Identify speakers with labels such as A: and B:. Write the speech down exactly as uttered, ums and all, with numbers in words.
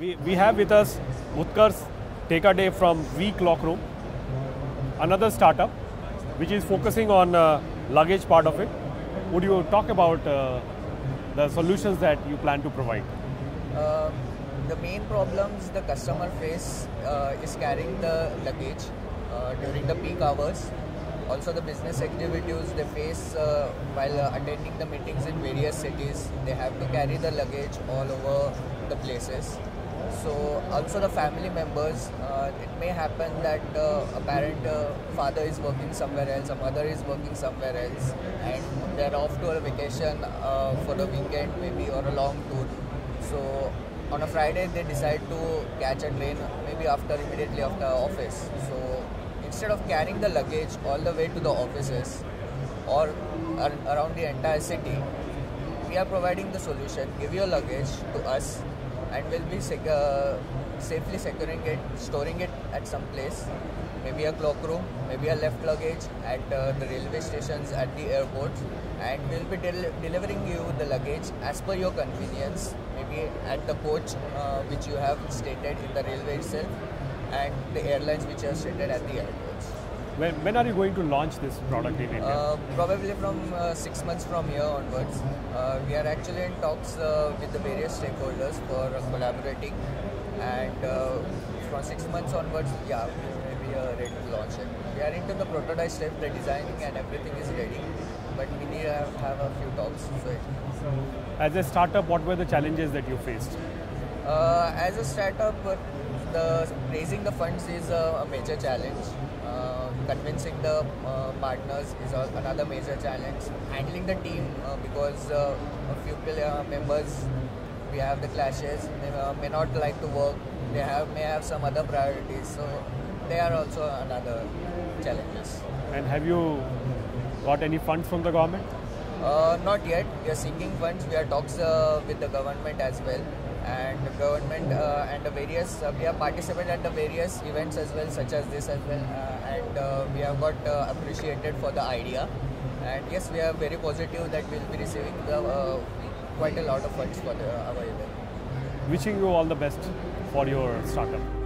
A: we, we have with us Utkarsh Tekade from V-Cloakroom, another startup which is focusing on uh, luggage part of it. Would you talk about uh, the solutions that you plan to provide?
B: Uh, the main problems the customer face uh, is carrying the luggage uh, during the peak hours. Also the business activities they face uh, while uh, attending the meetings in various cities. They have to carry the luggage all over the places. So also the family members, uh, it may happen that uh, a parent uh, father is working somewhere else, a mother is working somewhere else, and they're off to a vacation uh, for the weekend maybe, or a long tour. So on a Friday they decide to catch a train maybe after immediately after office. So instead of carrying the luggage all the way to the offices or ar around the entire city, we are providing the solution. Give your luggage to us and we'll be sec uh, safely securing it, storing it at some place, maybe a cloakroom, maybe a left luggage at uh, the railway stations, at the airports, and we'll be del delivering you the luggage as per your convenience, maybe at the coach uh, which you have stated in the railway itself, and the airlines which are stated at the airports.
A: When, when are you going to launch this product in India?
B: Uh, probably from uh, six months from here onwards. Uh, we are actually in talks uh, with the various stakeholders for uh, collaborating, and uh, from six months onwards, yeah, we are ready to launch it. We are into the prototype step, the designing and everything is ready, but we need to have, have a few talks. So,
A: as a startup, what were the challenges that you faced?
B: Uh, as a startup, uh, the raising the funds is a, a major challenge. Uh, convincing the uh, partners is a, another major challenge. Handling the team uh, because uh, a few uh, members, we have the clashes, they uh, may not like to work, they have may have some other priorities, so they are also another challenges.
A: And have you got any funds from the government?
B: Uh, not yet. We are seeking funds. We are talks uh, with the government as well. And the government uh, and the various, uh, we have participated at the various events as well, such as this as well, uh, and uh, we have got uh, appreciated for the idea. And yes, we are very positive that we will be receiving the, uh, quite a lot of funds for the, our event.
A: Wishing you all the best for your startup.